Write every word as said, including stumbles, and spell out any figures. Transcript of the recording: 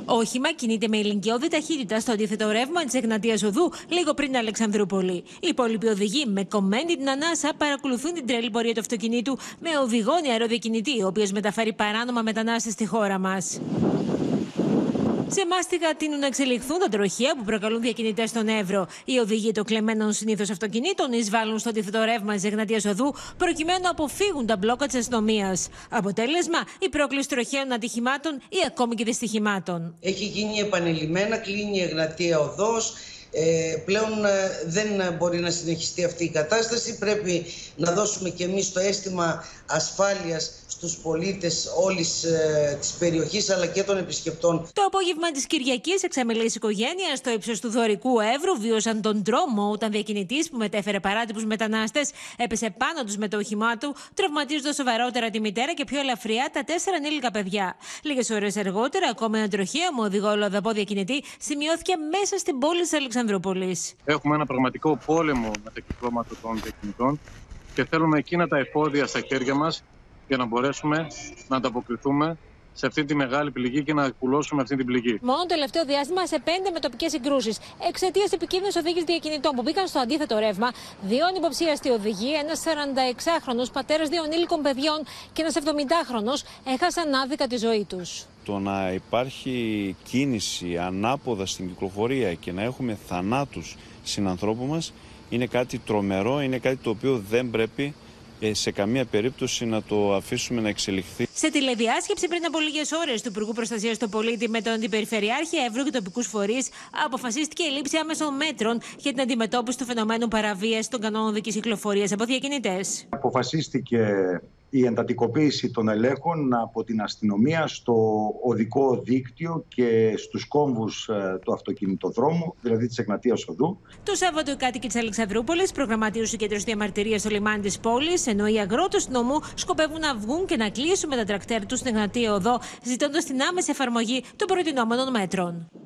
Όχημα κινείται με ηλικιώδη ταχύτητα στο αντίθετο ρεύμα της Εγνατίας Οδού, λίγο πριν Αλεξανδρούπολη. Οι υπόλοιποι οδηγοί με κομμένη την ανάσα παρακολουθούν την τρελή πορεία του αυτοκινήτου με οδηγό νεαροδιακινητή, ο οποίος μεταφέρει παράνομα μετανάστες στη χώρα μας. Σε μάστιγα τείνουν να εξελιχθούν τα τροχαία που προκαλούν διακινητές στον Εύρο. Οι οδηγοί των κλεμμένων συνήθως αυτοκινήτων εισβάλλουν στο αντίθετο ρεύμα της Εγνατίας Οδού προκειμένου να αποφύγουν τα μπλόκα της αστυνομίας. Αποτέλεσμα, η πρόκληση τροχαίων ατυχημάτων ή ακόμη και δυστυχημάτων. Έχει γίνει επανειλημμένα, κλείνει η Εγνατία Οδός. Ε, πλέον ε, δεν μπορεί να συνεχιστεί αυτή η κατάσταση. Πρέπει να δώσουμε και εμείς το αίσθημα ασφάλειας στους πολίτες όλης ε, της περιοχής αλλά και των επισκεπτών. Το απόγευμα της Κυριακής, εξαμελής οικογένειας στο ύψος του Δωρικού Εύρου βίωσαν τον τρόμο όταν διακινητής που μετέφερε παράτυπους μετανάστες έπεσε πάνω τους με το όχημά του, τραυματίζοντας σοβαρότερα τη μητέρα και πιο ελαφριά τα τέσσερα ανήλικα παιδιά. Λίγες ώρες αργότερα, ακόμα ένα τροχαίο με οδηγό λοδαπό διακινητή σημειώθηκε μέσα στην πόλη της Αλεξανδρούπολης. Έχουμε ένα πραγματικό πόλεμο με τα κυκλώματα των διακινητών και θέλουμε εκείνα τα εφόδια στα χέρια μας για να μπορέσουμε να ανταποκριθούμε σε αυτή τη μεγάλη πληγή και να εκπουλώσουμε αυτή την πληγή. Μόνο το τελευταίο διάστημα σε πέντε μετοπικές συγκρούσεις εξαιτίας επικίνδυνης οδήγησης διακινητών που μπήκαν στο αντίθετο ρεύμα, δύο ανυποψίαστοι οδηγοί, ένας σαρανταεξάχρονος πατέρας δύο ανήλικων παιδιών και ένας εβδομηντάχρονος έχασαν άδικα τη ζωή τους. Το να υπάρχει κίνηση ανάποδα στην κυκλοφορία και να έχουμε θανάτους συνανθρώπου μας είναι κάτι τρομερό, είναι κάτι το οποίο δεν πρέπει σε καμία περίπτωση να το αφήσουμε να εξελιχθεί. Σε τηλεδιάσκεψη πριν από λίγες ώρες του Υπουργού Προστασίας του Πολίτη με τον Αντιπεριφερειάρχη Εύρου και τοπικούς φορείς, αποφασίστηκε η λήψη άμεσων μέτρων για την αντιμετώπιση του φαινομένου παραβίασης των κανόνων οδικής κυκλοφορίας από διακινητές. Αποφασίστηκε η εντατικοποίηση των ελέγχων από την αστυνομία στο οδικό δίκτυο και στους κόμβους του αυτοκινητοδρόμου, δηλαδή της Εγνατίας Οδού. Το Σάββατο οι κάτοικοι της Αλεξανδρούπολης προγραμματίζουν συγκέντρωση διαμαρτυρίας στο λιμάνι της πόλης, ενώ οι αγρότες του νομού σκοπεύουν να βγουν και να κλείσουν με τα τρακτέρ τους στην Εγνατία Οδό, ζητώντας την άμεση εφαρμογή των προτινόμενων μέτρων.